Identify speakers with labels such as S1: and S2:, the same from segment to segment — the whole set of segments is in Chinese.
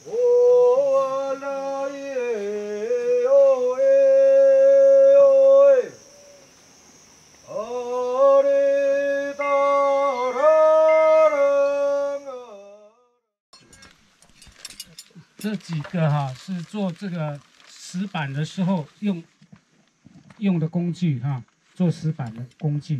S1: 这几个哈是做这个石板的时候用的工具哈，做石板的工具。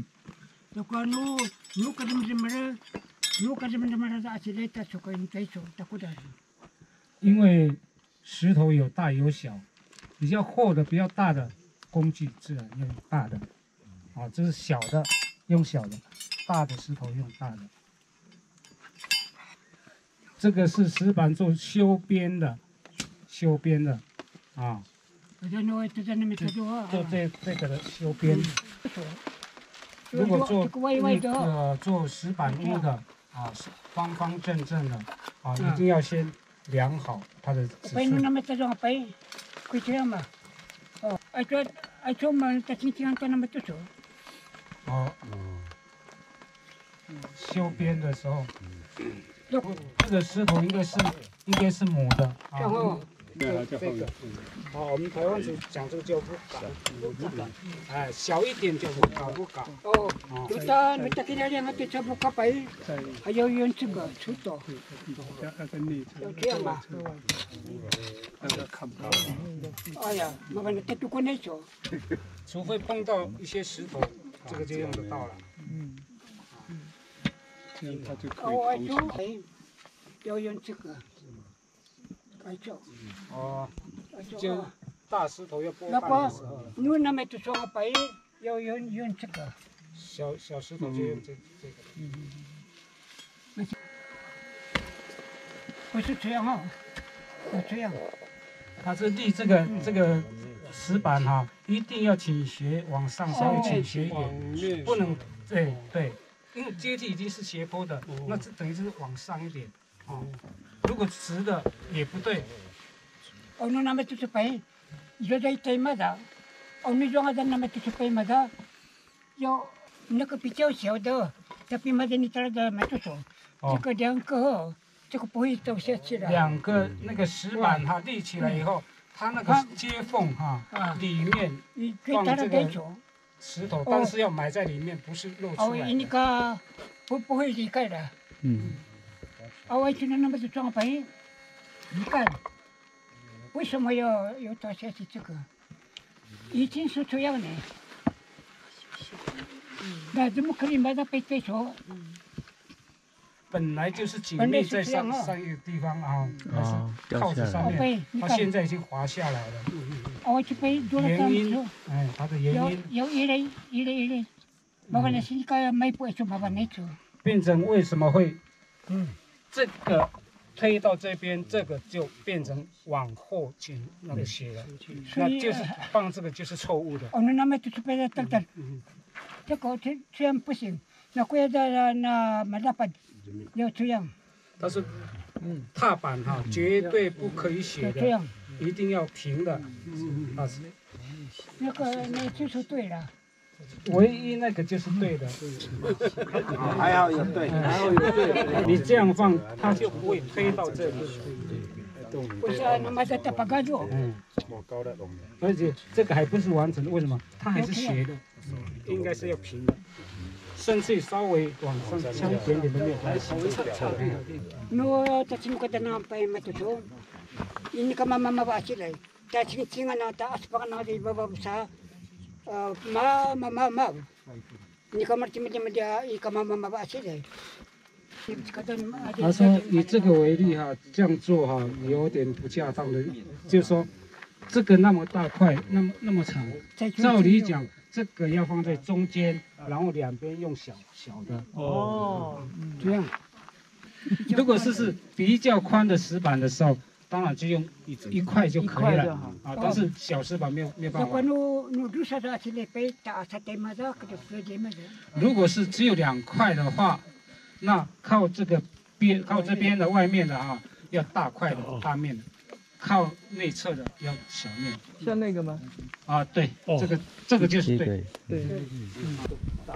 S1: 因为石头有大有小，比较厚的、比较大的工具自然用大的，啊，这是小的用小的，大的石头用大的。这个是石板做修边的，啊，做这个的修边。如果做石板屋的啊，方方正正的啊，一定要先量好它的尺寸。哦，修边的时候，这个石头应该是母的啊。这个，好，我们台湾讲这个叫不嘎，哎，小一点叫不嘎。哦，
S2: 还要用这个出刀，要这样吧。哎呀，麻烦你再多关点手。
S1: 除非碰到一些石头，这个就用得到了。
S2: 这样它就可以。要用这个。
S1: 哦，就大石头要剥半的时候，
S2: 你那么就说白要用这个，
S1: 小石头就用这个。
S2: 不是这样哈，要这样。
S1: 它是立这个石板哈，一定要倾斜往上，稍微倾斜一点，不能对，因为阶梯已经是斜坡的，那这等于是往上一点啊。如果直的也不对。
S2: 哦，那么就是白，有在对嘛的，哦，你装的那么就是白嘛的，有那个比较小的，这边嘛的你这的没多少，这个两个，这个不会掉下去的。
S1: 两个那个石板哈立起来以后，它那个接缝哈，里面放这个石头，但是要埋在里面，不是露出来。
S2: 哦，那个不会离开的。我觉得那么就装白，你看，为什么要倒下去这个？已经是这样的，那怎么可以把它背说？
S1: 本来就是紧密在上一个地方啊，靠着上面，它现在已经滑下来了。原因，哎，它的原因。
S2: 有一类，麻烦你现在没不说麻烦你做。
S1: 变成为什么会？这个推到这边，这个就变成往后倾那个斜了，那就是放这个就是错误的。
S2: 哦，那么就是被等，这个这样不行，那贵的那没办法，要这样。
S1: 但是，踏板哈绝对不可以斜的，一定要平的。
S2: 那就是对了。
S1: 唯一那个就是对的，
S3: 还好有对，
S1: 你这样放，它就不会推到这里。
S2: 不是那么在把杆做。
S1: 而且这个还不是完整的，为什么？它还是斜的，应该是要平的，甚至稍微往上翘一点点都没有关系。
S2: 我在这个地方拍嘛，就是，ini kama mama baca lagi. Tak cing-cingan tak aspak nak di bawah besar. Ma. Ini kamar cuma dia, ini kamar mama baca lagi.
S1: 他说以这个为例哈，这样做哈有点不恰当的，就是说这个那么大块，那么长，照理讲这个要放在中间，然后两边用小的。
S2: 哦，这样。
S1: 如果是比较宽的石板的时候，当然就用一块就可以了啊。但是小石板没有办法。如果是只有2块的话，那靠这边的外面的啊，要大块的大面的，靠内侧的要小面。
S4: 像那个吗？
S1: 啊，对，这个就是对。
S4: 对。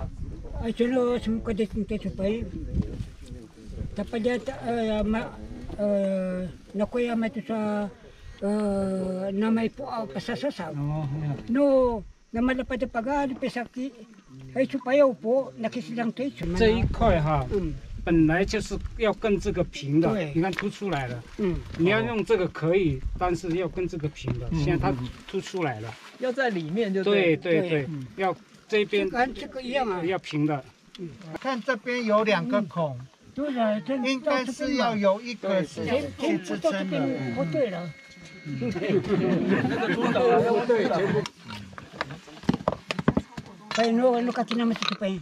S2: Actually, semua kita baik. Tapi dia nakuya may to sa na may pasasasaw.
S1: Oh,
S2: No, na malapad na pag-aali pesaki, ay supayaw po, nakisilang tayo.
S1: 这一块哈，
S2: 嗯
S1: 本来就是要跟这个平的，
S2: 对
S1: 你看凸出来了。
S2: 嗯，
S1: 你要用这个可以，但是要跟这个平的。现在它凸出来了。
S4: 要在里面就
S1: 对
S4: 对。
S1: 对对，要这边
S2: 这个一样啊，
S1: 要平的。
S3: 看这边有2个孔，
S2: 对了，这
S3: 应该是要有一个是去支
S2: 到这
S3: 撑的。
S2: 边不对了。Kaya no kasi naman sa tupay.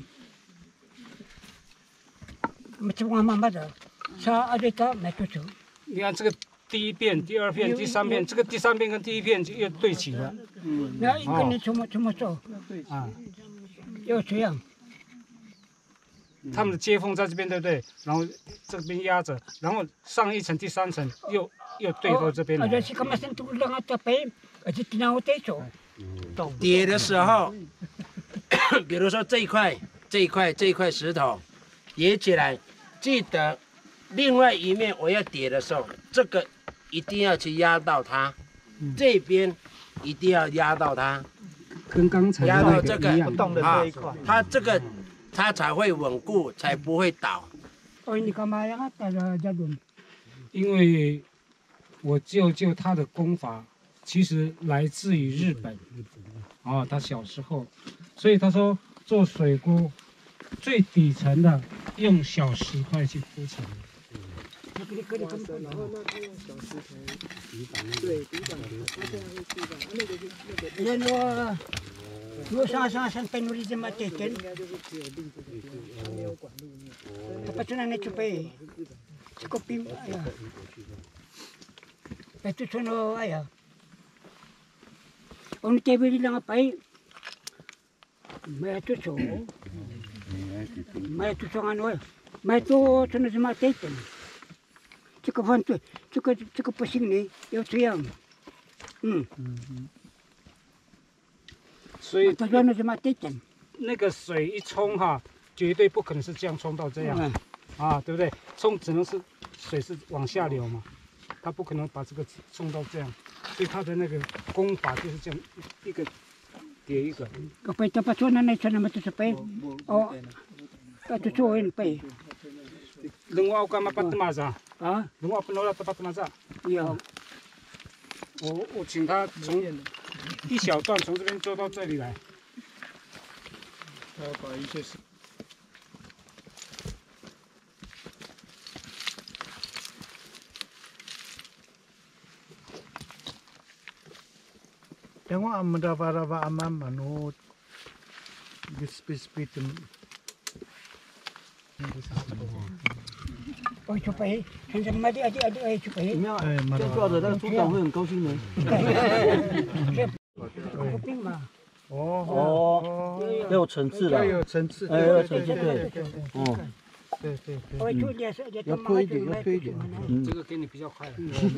S2: Macam mama dah. Sa ada tak macam
S1: 你看这个第一遍、第二遍、第三遍，这个第三遍跟第一遍就又对齐了。
S2: 那一个人怎么做？
S1: 啊，
S2: 要这样。
S1: 他们的接缝在这边，对不对？然后这边压着，然后上一层、第三层又对到这边来。
S2: Ada si kamasan tu lang at tapay. At tinaw tayo.
S5: 叠的时候，比如说这一块石头叠起来，记得另外一面我要叠的时候，这个一定要去压到它，这边一定要压到它，
S1: 跟刚才
S5: 压到这个
S1: 一样。
S5: 啊，它这个它才会稳固，才不会倒。
S2: O hindi ka mayang at jadun.
S1: 因为我舅舅他的功法其实来自于日本，哦，他小时候，所以他说做水锅最底层的用小石块去铺成。
S2: Yan o sa penuri sa mateken. Kapatunan na chupay. Sikopim aya. Ito suno aya. Oni tebili lang apay. May ito so. May ito so ano. May ito suno sa mateken. Chika fanto. Chika pasing ni. Yo tuyang.
S1: 所以
S2: 那
S1: 个水一冲哈，绝对不可能是这样冲到这样，啊，对不对？冲只能是水是往下流嘛，它不可能把这个冲到这样，所以它的那个功法就是这样一个叠一个。
S2: Kapag tapasunan na siya naman sa pay. O, patusuin pay.
S1: Lungaw ka mapatmaza，
S2: Ah,
S1: lungaw panola tapatmaza。
S2: yeah.
S1: 我请他从一小段从这边做到这里来。
S3: 把一些Tengok raba-raba amam manut bis-bis
S2: O, chupay. Hindi madi adi ay chupay.
S4: 这样照着，那个组长会很高兴的。
S2: Kuping ma.
S4: 哦，要有层次的。
S3: 要有层次，
S4: 哎，要有层次，对。哦，
S3: 对对对。
S2: O, chulia sa
S4: 要推一点，要推一点。
S1: 这个给你比较快。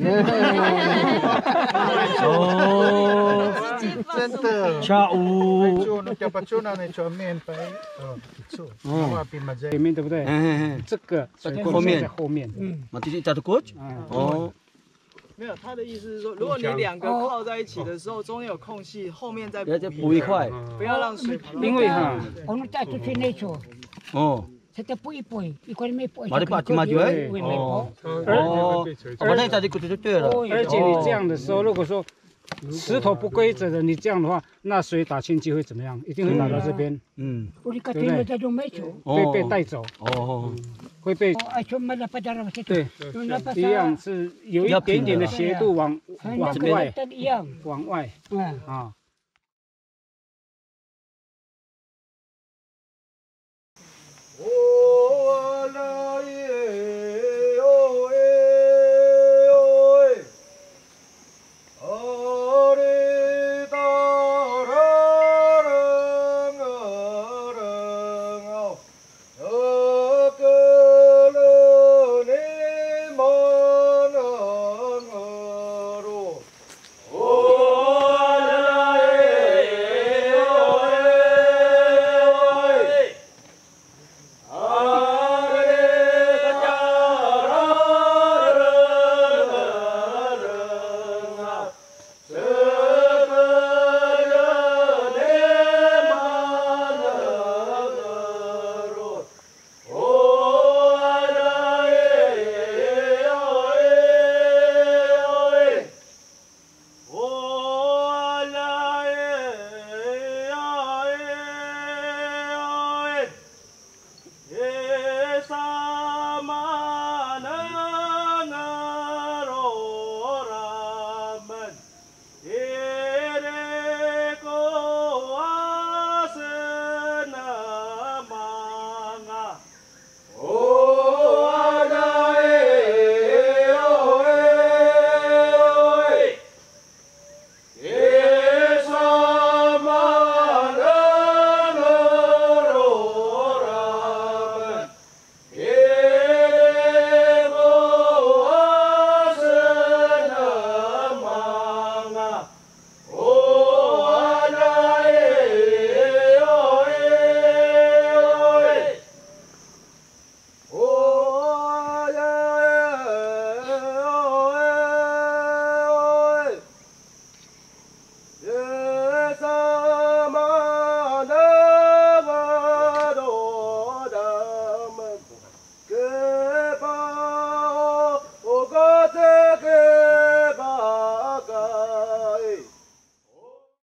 S4: 哦，
S3: 真的。
S4: 恰乌。
S3: 做那叫那做面白，不错。哇，比马
S1: 前面对不对？这个
S4: 后面
S1: 在后面。
S4: 马弟弟打的过去。
S1: 嗯。
S4: 哦。
S6: 没有，他的意思是说，如果你2个靠在一起的时候，中间有空隙，后面再
S4: 补一块。
S6: 不要让水跑到。
S1: 因为哈，
S2: Ano tayo sa necho?
S4: 哦。
S2: Sa tapuy-puy. Ikaw may po.
S4: Mari pa, maju eh.
S2: Oh.
S4: 哦。我那打的过去就对了。
S1: 而且你这样的时候，如果说石头不规则的，你这样的话，那水打进去会怎么样？一定会打到这边。
S4: 嗯。
S2: Uli ka tino sa dumecho.
S1: 被带走。
S4: 哦。
S1: 会被
S2: O, ay malapad na sa
S1: 对，一样是有一点点的斜度往外，
S2: iyang.
S1: 往外
S2: Ah.
S1: 啊。
S5: 妈。